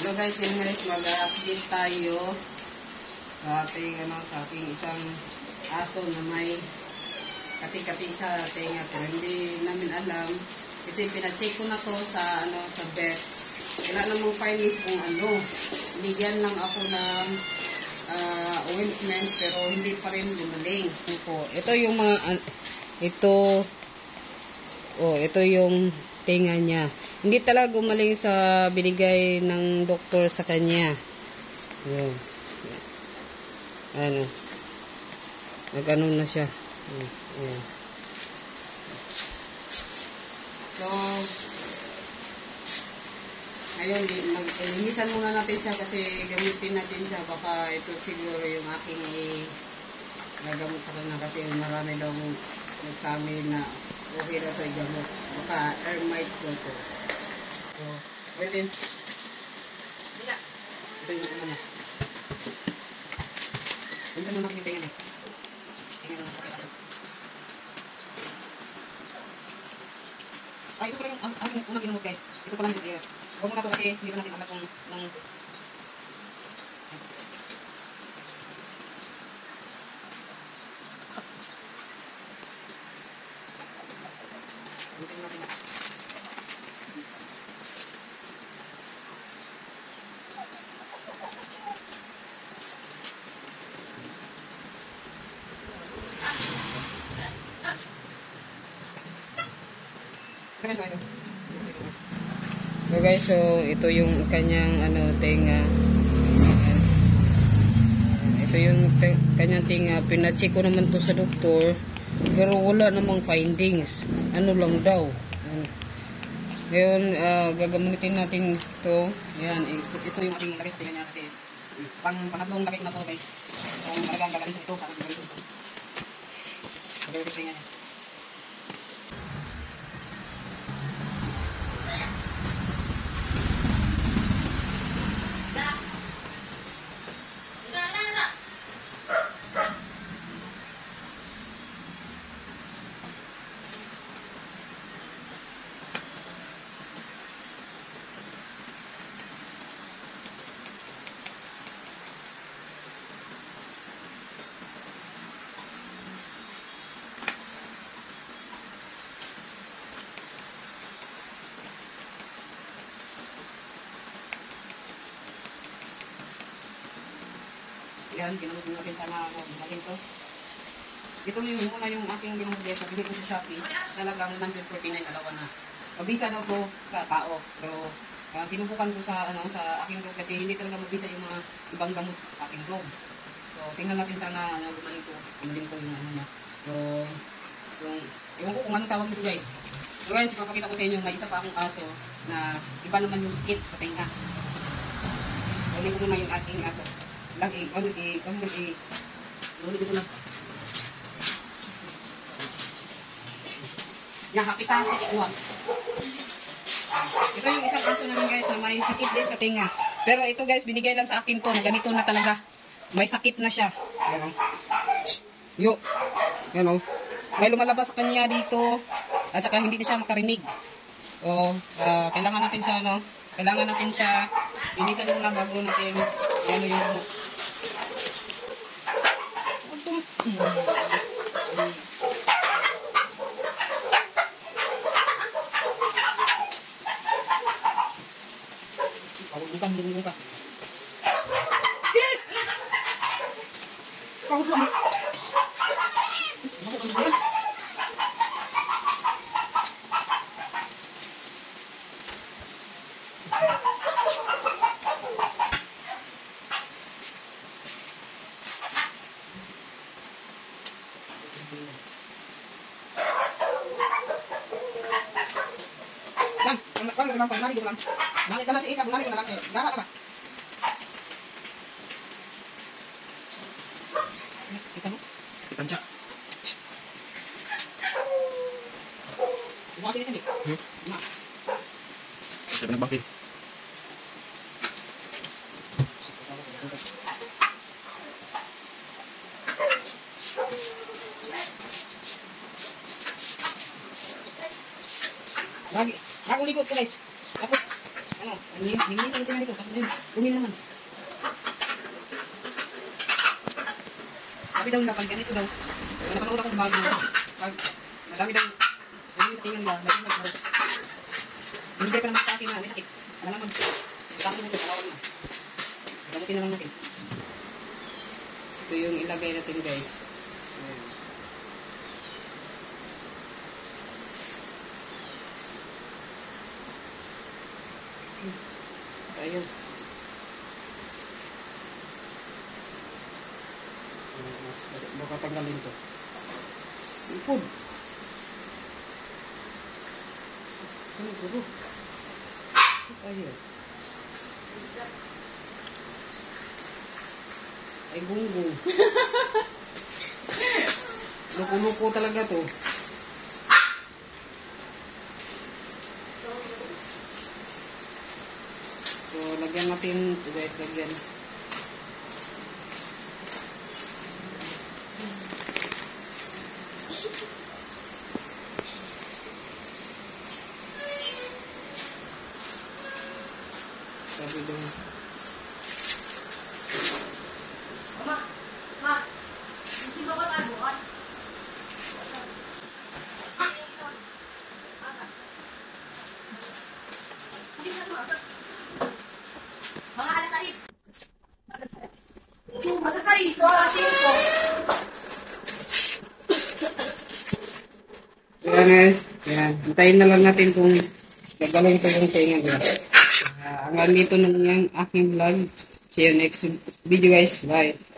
Hello guys, mag-update tayo sa ating, sa ating isang aso na may kati-kati sa tenga. Pero hindi namin alam kasi pina-check ko na to sa, sa vet. Wala namang findings kung ano. Binigyan lang ako ng ointment pero hindi pa rin gumaling. Ito yung mga, ito yung tenga niya. Hindi talaga gumaling sa binigay ng doktor sa kanya. Ayan. Ano. Nag-ano na siya. Ayan. So, ngayon, linisan muna natin siya kasi gamitin natin siya. Baka ito siguro yung aking gagamot sa kanya kasi marami daw nagsabi na okay daw sa gamot. Baka termites daw to. So, pwede. Bila. Ito yung nakuha niya. Sinsan mo nakin yung tingin eh. Tingin mo nakin. Ay, ito pala yung aking unang ginamot guys. Ito pala yung huwag mo na ito kasi hindi ko natin alam kung So guys, so ito yung kanyang tenga. Ito yung kanyang tenga. Pina-check ko naman to sa doktor, pero wala namang findings. Ano lang daw. Ngayon, gagamitin natin to. Ayan, ito yung ating lagay sa tenga niya kasi pangatlong lagay ko na to guys. Kung talagang gagawin siya ito, sa ating gagawin ito. Gagawin sa tenga niya. Yan, ginamot natin sana ako. Gumaling to. Ito yung muna yung aking ginamot guys. Nabili ko sa Shopee. Talagang 149 alawa na. Mabisa daw to sa tao. Pero sinubukan ko sa sa aking dog kasi hindi talaga mabisa yung mga ibang gamot sa aking dog. So tingnan natin sana gumaling to. Gumaling to yung niya. So ewan ko kung anong tawag nito guys. So guys, ipapakita ko sa inyo may isa pa akong aso na iba naman yung sakit sa tenga. Kunin ko muna yung aking aso. Lagi, dito lang. Kapitan sa ikuha. Ito yung isang aso namin guys na may sakit din sa tinga. Pero ito guys, binigay lang sa akin to na ganito na talaga. May sakit na siya. Yan o. Yo. Yan o. May lumalabas sa kanya dito. At saka hindi siya makarinig. O, kailangan natin siya, kailangan natin siya linisan muna bago natin yung bukan ka. Yes! Kau belum. Lari lang. Lari ka na si Isa, lari ka na lang. Gama ka ba? Kita mo? Tansya. Bukas sini sini. Nah. Saya benar bangkit. Lagi, aku likod ka guys. Tapos, ano? Hindi sa itin dito. Tapos din. Bumili naman. Sabi daw nila, pag ganito daw, napanood akong bago. Pag madami daw, sa tingin nila, may tingin daw. Hindi pa naman sa akin na may sakit. Ano naman? Itakin mo ito, palawan na. Gamutin na lang natin. Ito yung ilagay natin guys. Ayan. Ayun. Baka tanggalin to. Ipod. Ano ito? Ayun. Ay gunggong. Luko-luko talaga to. So, lagyan natin ito guys, lagyan. Sabi daw. Sino ka tayo bukas? Mga alas 6. Alas 6, so alas 5. Ayan guys. Ayan. Hintayin na lang natin kung gagawin ko yung tinga guys. Hanggang dito na yung aking vlog. See you next video guys. Bye.